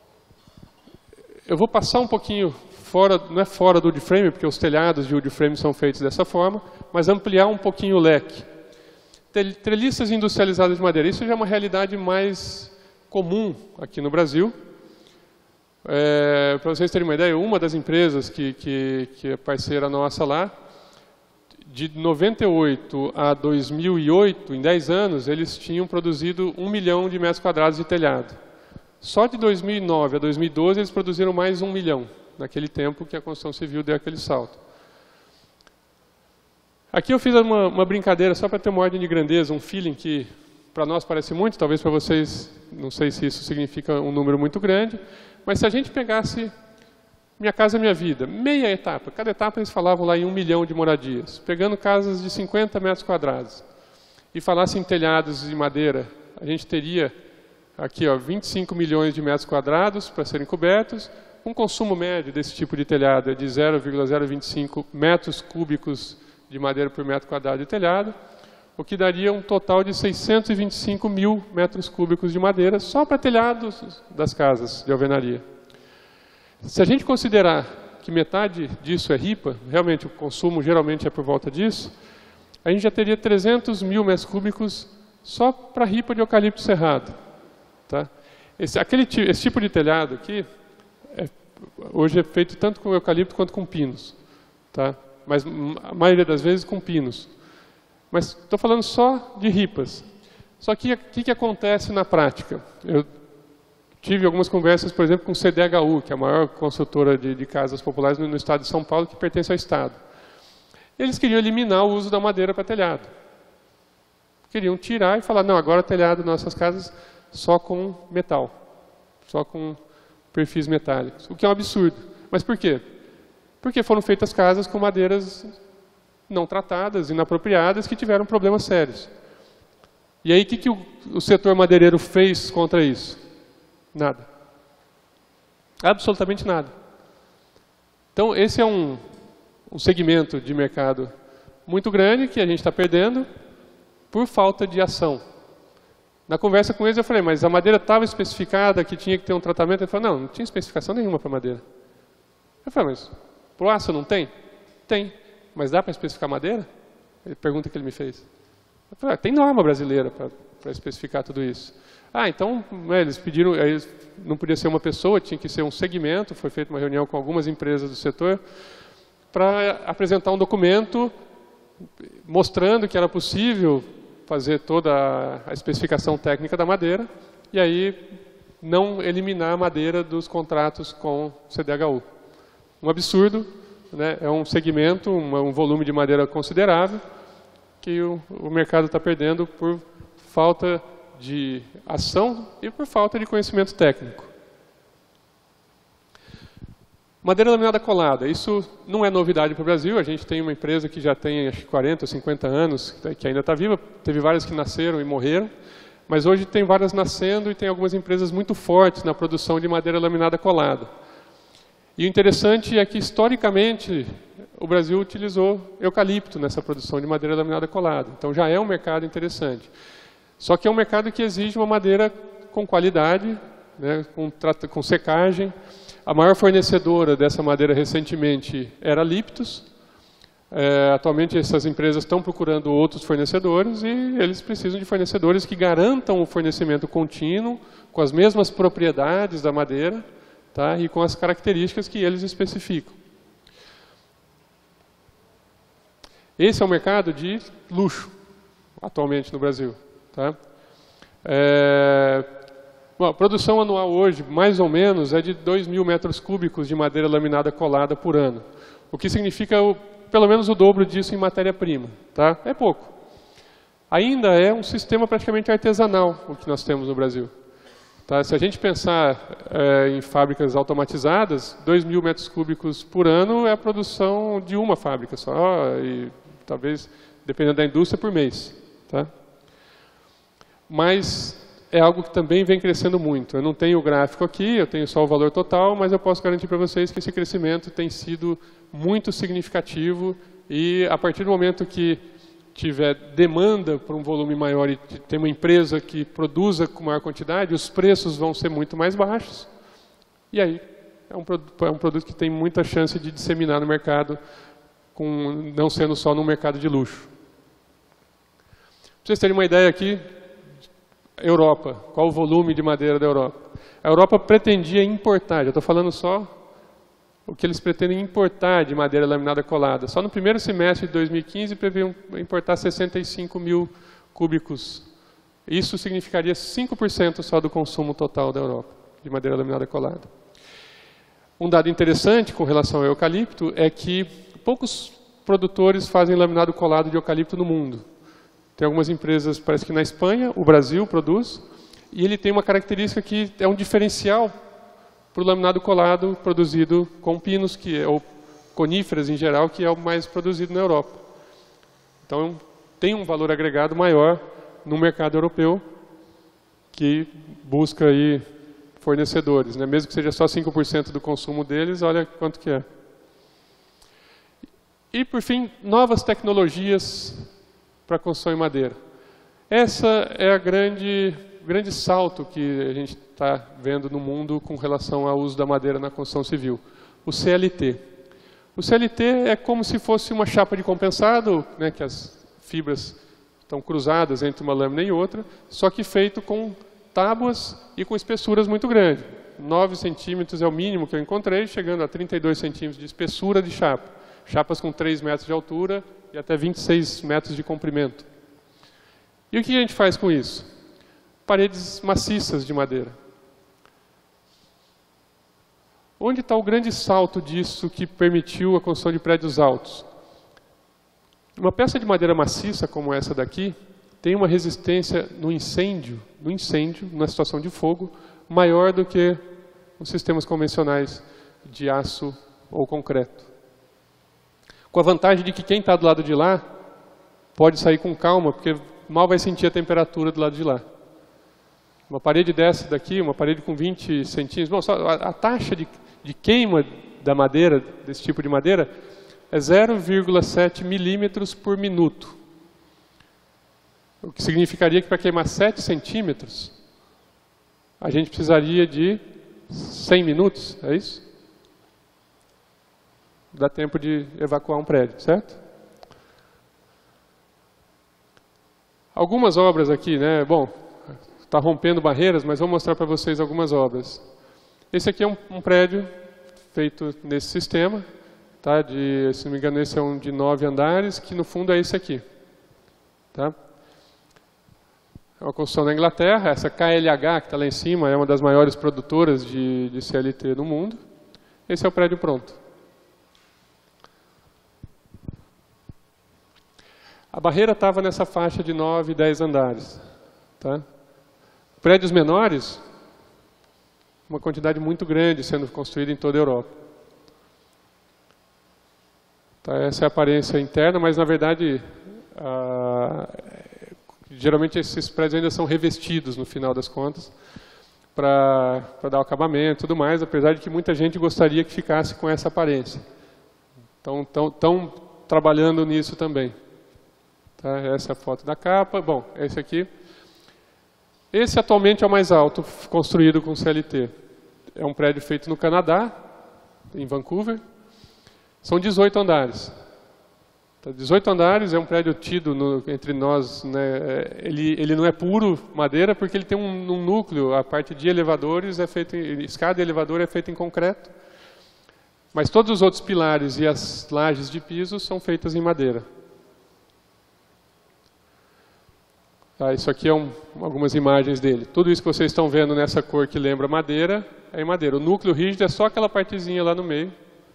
eu vou passar um pouquinho fora, não é fora do wood frame, porque os telhados de wood frame são feitos dessa forma, mas ampliar um pouquinho o leque. Treliças industrializadas de madeira, isso já é uma realidade mais comum aqui no Brasil. Para vocês terem uma ideia, uma das empresas que é parceira nossa lá, de 98 a 2008, em 10 anos, eles tinham produzido 1 milhão de metros quadrados de telhado. Só de 2009 a 2012 eles produziram mais 1 milhão, naquele tempo que a construção civil deu aquele salto. Aqui eu fiz uma brincadeira só para ter uma ordem de grandeza, um feeling que para nós parece muito, talvez para vocês, não sei se isso significa um número muito grande, mas se a gente pegasse Minha Casa Minha Vida, meia etapa, cada etapa eles falavam lá em 1 milhão de moradias, pegando casas de 50 metros quadrados, e falasse em telhados de madeira, a gente teria aqui, ó, 25 milhões de metros quadrados para serem cobertos. Um consumo médio desse tipo de telhado é de 0,025 metros cúbicos de madeira por metro quadrado de telhado, o que daria um total de 625 mil metros cúbicos de madeira só para telhados das casas de alvenaria. Se a gente considerar que metade disso é ripa, realmente o consumo geralmente é por volta disso, a gente já teria 300 mil metros cúbicos só para ripa de eucalipto cerrado. Tá? Esse tipo de telhado aqui, hoje é feito tanto com eucalipto quanto com pinos. Tá? Mas a maioria das vezes com pinos. Mas estou falando só de ripas. Só que o que acontece na prática? Eu tive algumas conversas, por exemplo, com o CDHU, que é a maior construtora de casas populares no estado de São Paulo, que pertence ao Estado. Eles queriam eliminar o uso da madeira para telhado. Queriam tirar e falar, não, agora telhado nas nossas casas só com metal, só com perfis metálicos. O que é um absurdo. Mas por quê? Porque foram feitas casas com madeiras não tratadas, inapropriadas, que tiveram problemas sérios. E aí, o que o setor madeireiro fez contra isso? Nada. Absolutamente nada. Então, esse é um segmento de mercado muito grande que a gente está perdendo por falta de ação. Na conversa com eles, eu falei, mas a madeira estava especificada que tinha que ter um tratamento? Ele falou, não tinha especificação nenhuma para madeira. Eu falei, mas para o aço não tem? Tem. Mas dá para especificar madeira? Pergunta que ele me fez. Eu falei, tem norma brasileira para especificar tudo isso. Então, eles pediram, não podia ser uma pessoa, tinha que ser um segmento, foi feita uma reunião com algumas empresas do setor, para apresentar um documento mostrando que era possível fazer toda a especificação técnica da madeira e aí não eliminar a madeira dos contratos com o CDHU. Um absurdo, né? É um segmento, um volume de madeira considerável que o mercado está perdendo por falta de ação e por falta de conhecimento técnico. Madeira laminada colada, isso não é novidade para o Brasil, a gente tem uma empresa que já tem acho, 40, 50 anos, que ainda está viva, teve várias que nasceram e morreram, mas hoje tem várias nascendo e tem algumas empresas muito fortes na produção de madeira laminada colada. E o interessante é que, historicamente, o Brasil utilizou eucalipto nessa produção de madeira laminada colada, então já é um mercado interessante. Só que é um mercado que exige uma madeira com qualidade, né, com secagem. A maior fornecedora dessa madeira recentemente era a Liptos. Atualmente essas empresas estão procurando outros fornecedores e eles precisam de fornecedores que garantam o fornecimento contínuo, com as mesmas propriedades da madeira, tá, e com as características que eles especificam. Esse é um mercado de luxo, atualmente no Brasil. Tá? Bom, a produção anual hoje, mais ou menos, é de 2.000 metros cúbicos de madeira laminada colada por ano. O que significa pelo menos o dobro disso em matéria-prima. Tá? É pouco. Ainda é um sistema praticamente artesanal o que nós temos no Brasil. Tá? Se a gente pensar em fábricas automatizadas, 2.000 metros cúbicos por ano é a produção de uma fábrica só, e talvez, dependendo da indústria, por mês. Tá? Mas é algo que também vem crescendo muito. Eu não tenho o gráfico aqui, eu tenho só o valor total, mas eu posso garantir para vocês que esse crescimento tem sido muito significativo e a partir do momento que tiver demanda por um volume maior e tem uma empresa que produza com maior quantidade, os preços vão ser muito mais baixos e aí é um produto que tem muita chance de disseminar no mercado, não sendo só no mercado de luxo. Para vocês terem uma ideia aqui, Europa, qual o volume de madeira da Europa? A Europa pretendia importar, já estou falando só o que eles pretendem importar de madeira laminada colada. Só no primeiro semestre de 2015 previam importar 65 mil cúbicos. Isso significaria 5% só do consumo total da Europa de madeira laminada colada. Um dado interessante com relação ao eucalipto é que poucos produtores fazem laminado colado de eucalipto no mundo. Tem algumas empresas, parece que na Espanha, o Brasil produz, e ele tem uma característica que é um diferencial para o laminado colado produzido com pinos, ou coníferas em geral, que é o mais produzido na Europa. Então, tem um valor agregado maior no mercado europeu, que busca aí fornecedores, né? Mesmo que seja só 5% do consumo deles, olha quanto que é. E, por fim, novas tecnologias para construção em madeira. Essa é o grande salto que a gente está vendo no mundo com relação ao uso da madeira na construção civil. O CLT. O CLT é como se fosse uma chapa de compensado, né, que as fibras estão cruzadas entre uma lâmina e outra, só que feito com tábuas e com espessuras muito grandes. 9 centímetros é o mínimo que eu encontrei, chegando a 32 centímetros de espessura de chapa. Chapas com 3 metros de altura e até 26 metros de comprimento. E o que a gente faz com isso? Paredes maciças de madeira. Onde está o grande salto disso que permitiu a construção de prédios altos? Uma peça de madeira maciça como essa daqui tem uma resistência no incêndio, na situação de fogo, maior do que os sistemas convencionais de aço ou concreto. Com a vantagem de que quem está do lado de lá pode sair com calma, porque mal vai sentir a temperatura do lado de lá. Uma parede dessa daqui, uma parede com 20 centímetros, bom, só a taxa de queima da madeira, desse tipo de madeira, é 0,7 milímetros por minuto. O que significaria que para queimar 7 centímetros, a gente precisaria de 100 minutos, é isso? Dá tempo de evacuar um prédio, certo? Algumas obras aqui, né? Bom, está rompendo barreiras, mas vou mostrar para vocês algumas obras. Esse aqui é um prédio feito nesse sistema, tá? Se não me engano, esse é um de 9 andares, que no fundo é esse aqui. Tá? É uma construção na Inglaterra, essa KLH que está lá em cima é uma das maiores produtoras de CLT no mundo. Esse é o prédio pronto. A barreira estava nessa faixa de 9, 10 andares. Tá? Prédios menores, uma quantidade muito grande sendo construída em toda a Europa. Tá, essa é a aparência interna, mas na verdade, geralmente esses prédios ainda são revestidos no final das contas, para dar o acabamento e tudo mais, apesar de que muita gente gostaria que ficasse com essa aparência. Então, estão trabalhando nisso também. Tá, essa é a foto da capa. Bom, esse aqui. Esse atualmente é o mais alto construído com CLT. É um prédio feito no Canadá, em Vancouver. São 18 andares. 18 andares é um prédio tido entre nós, né, ele não é puro madeira porque ele tem um núcleo, a parte de elevadores é feita, escada e elevador é feita em concreto, mas todos os outros pilares e as lajes de piso são feitas em madeira. Tá, isso aqui é algumas imagens dele. Tudo isso que vocês estão vendo nessa cor que lembra madeira, é em madeira. O núcleo rígido é só aquela partezinha lá no meio.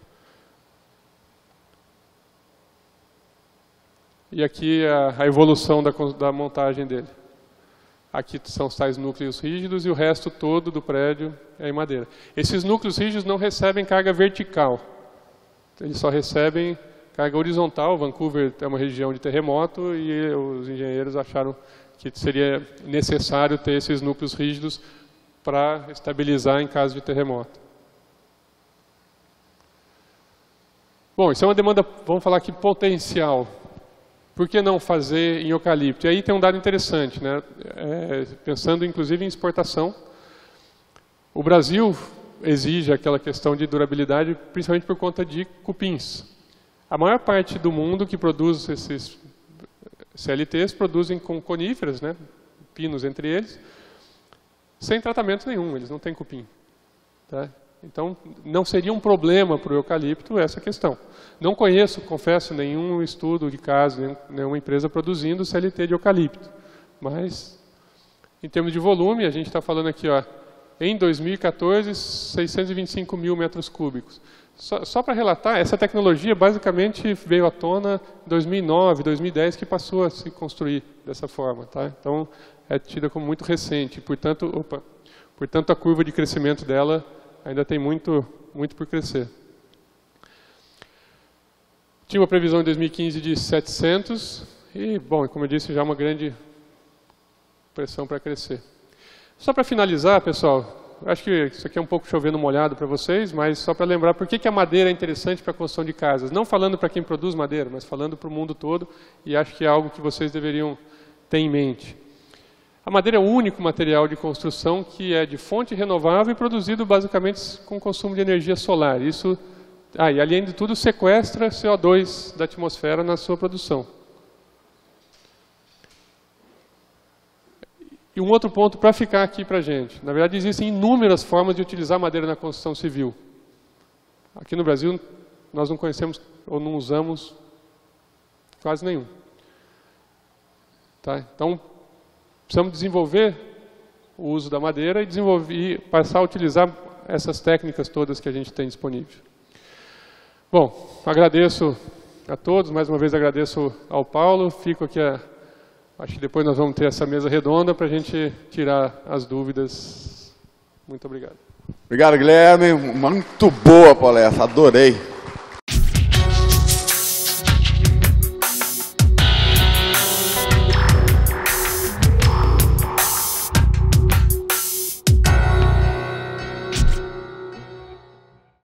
E aqui a evolução da montagem dele. Aqui são os tais núcleos rígidos e o resto todo do prédio é em madeira. Esses núcleos rígidos não recebem carga vertical. Eles só recebem carga horizontal. Vancouver é uma região de terremoto e os engenheiros acharam que seria necessário ter esses núcleos rígidos para estabilizar em caso de terremoto. Bom, isso é uma demanda, vamos falar aqui, potencial. Por que não fazer em eucalipto? E aí tem um dado interessante, né? Pensando inclusive em exportação. O Brasil exige aquela questão de durabilidade, principalmente por conta de cupins. A maior parte do mundo que produz esses CLTs produzem com coníferas, né? Pinos entre eles, sem tratamento nenhum, eles não têm cupim. Tá? Então, não seria um problema para o eucalipto essa questão. Não conheço, confesso, nenhum estudo de caso, nenhuma empresa produzindo CLT de eucalipto. Mas, em termos de volume, a gente está falando aqui, ó, em 2014, 625 mil metros cúbicos. Só para relatar, essa tecnologia basicamente veio à tona em 2009, 2010, que passou a se construir dessa forma. Tá? Então, é tida como muito recente. Portanto, a curva de crescimento dela ainda tem muito por crescer. Tinha uma previsão em 2015 de 700 e, bom, como eu disse, já uma grande pressão para crescer. Só para finalizar, pessoal, acho que isso aqui é um pouco chovendo molhado para vocês, mas só para lembrar por que a madeira é interessante para a construção de casas. Não falando para quem produz madeira, mas falando para o mundo todo, e acho que é algo que vocês deveriam ter em mente. A madeira é o único material de construção que é de fonte renovável e produzido basicamente com consumo de energia solar. Isso e além de tudo sequestra CO2 da atmosfera na sua produção. E um outro ponto para ficar aqui para a gente. Na verdade, existem inúmeras formas de utilizar madeira na construção civil. Aqui no Brasil, nós não conhecemos ou não usamos quase nenhum. Tá? Então, precisamos desenvolver o uso da madeira e passar a utilizar essas técnicas todas que a gente tem disponível. Bom, agradeço a todos, mais uma vez agradeço ao Paulo, fico aqui, acho que depois nós vamos ter essa mesa redonda para a gente tirar as dúvidas. Muito obrigado. Obrigado, Guilherme. Muito boa a palestra, adorei.